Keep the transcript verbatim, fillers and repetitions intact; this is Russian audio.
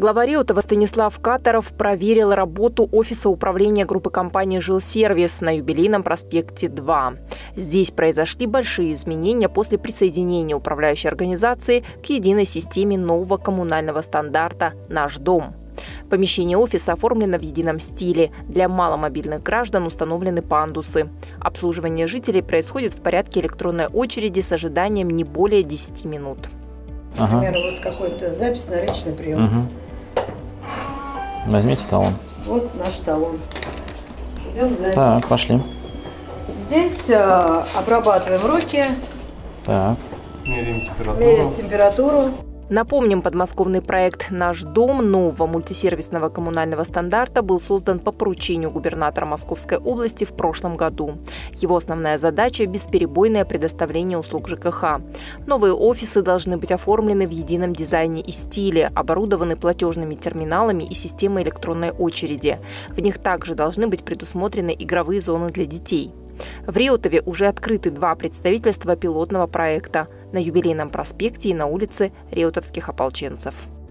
Глава Реутова Станислав Катаров проверил работу офиса управления группы компании «Жилсервис» на Юбилейном проспекте два. Здесь произошли большие изменения после присоединения управляющей организации к единой системе нового коммунального стандарта «Наш дом». Помещение офиса оформлено в едином стиле. Для маломобильных граждан установлены пандусы. Обслуживание жителей происходит в порядке электронной очереди с ожиданием не более десяти минут. Ага. Например, вот какой-то запись на личный прием. Угу. Возьмите талон. Вот наш талон. Идем запись. Так, пошли. Здесь э, обрабатываем руки, Так. Меряем температуру. меряем температуру. Напомним, подмосковный проект «Наш дом» нового мультисервисного коммунального стандарта был создан по поручению губернатора Московской области в прошлом году. Его основная задача – бесперебойное предоставление услуг ЖКХ. Новые офисы должны быть оформлены в едином дизайне и стиле, оборудованы платежными терминалами и системой электронной очереди. В них также должны быть предусмотрены игровые зоны для детей. В Реутове уже открыты два представительства пилотного проекта – на Юбилейном проспекте и на улице Реутовских ополченцев.